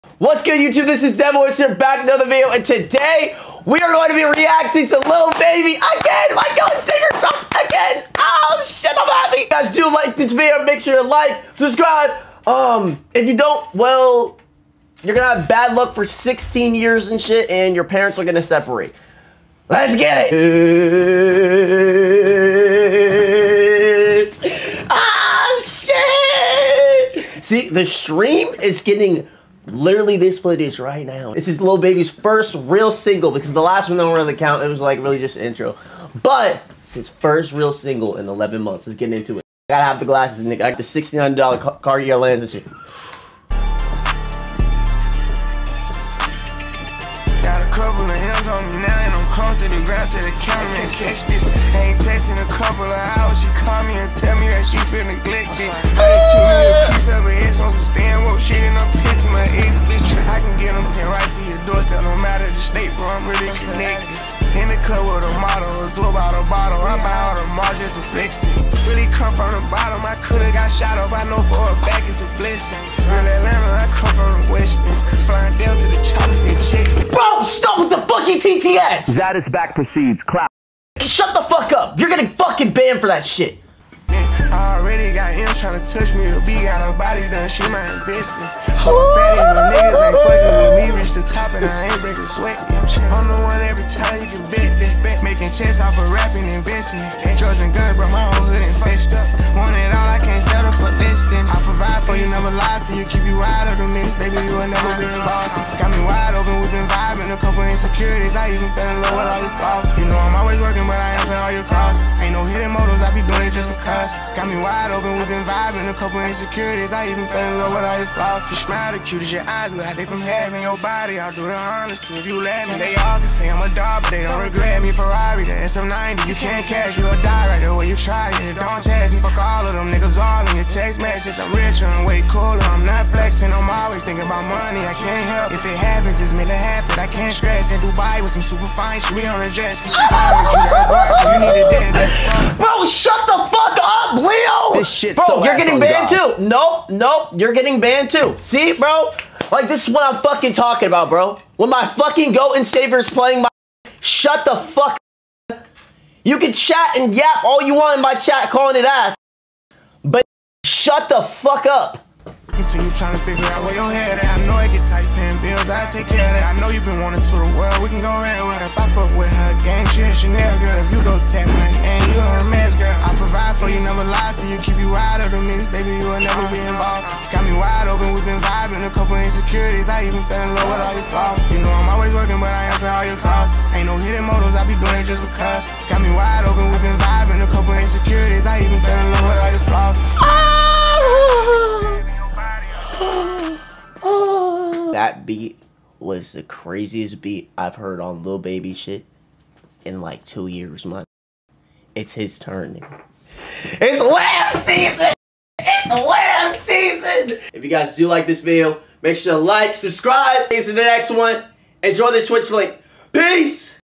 What's good, YouTube? This is Devoice here, back with another video, and today we are going to be reacting to Lil Baby again. My God, singer Trump again. Oh shit, I'm happy. If you guys do like this video, make sure to like, subscribe. If you don't, well, you're gonna have bad luck for 16 years and shit, and your parents are gonna separate. Let's get it. Ah shit. See, the stream is getting literally this footage right now. This is Lil Baby's first real single, because the last one don't really count. It was like really just an intro. But it's his first real single in 11 months. Let's get into it. I gotta have the glasses, and I got the $1,600 Cartier lenses here. Got a couple of hands on me now, and I'm close to the ground to the camera and catch this. I ain't texting a couple of hours. She call me and tell me that she feel neglected. I done took me a piece of her ass on some stand up shit, and I'm texting my ex bitch. I can get them sent right to your doorstep, no matter the state, bro. I'm really connected. In the club with a model, a zoo about a bottle. I buy all the Mars just to flex it. Really come from the bottom, I coulda got shot up. I know for a fact it's a blessing. Real Atlanta, I come from the Western. Flying down to the choppers and chicken. Bro, stop with the fucking TTS! Zadis back proceeds. Clap. Shut the fuck up! You're getting fucking banned for that shit. I already got him trying to touch me. The B got her body done, she my investment. So fatty, the niggas ain't fucking with me. Reach the top and I ain't breaking sweat. I'm the one every time you can bet that. Making checks off of rapping, investing. Drugs and guns, bro, my whole hood infested up. Want it all, I can't settle for less than. I provide for you, never lie to you. Keep you wide open, niggas, baby, you will never be involved. Got me wide open, we've been vibing. A couple insecurities, I even fell in love with all your flaws. You know I'm always working, but I answer all your calls. Ain't no hidden motives, I be doing it just because. Got me wide open, we've been vibing. A couple insecurities, I even fell in love with all your flaws. You smile the cute as your eyes, look like they from heaven. Your body, I'll do the honesty if you let me. They all can say I'm a dog, but they don't regret me. Ferrari, the SM90, you can't cash, you'll die right there where you try it. Don't test me, fuck all of them niggas all in your text message. I'm richer and way cooler, I'm not flexing. I'm always thinking about money, I can't help. If it happens, it's meant to happen, I can't stress. In Dubai with some super fine, she be on the jet ski. I heard you got a bar, so you need to dance. Bro, shut the fuck up, Leo! This shit's bro, so you're ass getting on banned God. too. Nope, you're getting banned too. See, bro? Like, this is what I'm fucking talking about, bro. When my fucking GOAT and Savior's playing my... Shut the fuck up. You can chat and yap all you want in my chat calling it ass. But shut the fuck up. Continue trying to figure out where your head at. I know I get tight paying bills, I take care of that. I know you've been wanting to the world, we can go around with her. If I fuck with her, gang shit, Chanel girl. If you go tap my name, you a mess girl. I provide for you, never lie to you. Keep you wide open, niggas, baby, you will never be involved. Got me wide open, we've been vibing. A couple insecurities, I even fell in love with all your flaws. You know I'm always working, but I answer all your calls. Ain't no hidden motives, I be doing it just because. Got me wide open, we've been vibing. A couple insecurities, I even fell in love with all your flaws. That beat was the craziest beat I've heard on Lil Baby shit in like 2 years, man. It's his turn, nigga. It's wham season! It's wham season! If you guys do like this video, make sure to like, subscribe. See you in the next one. Enjoy the Twitch link. Peace!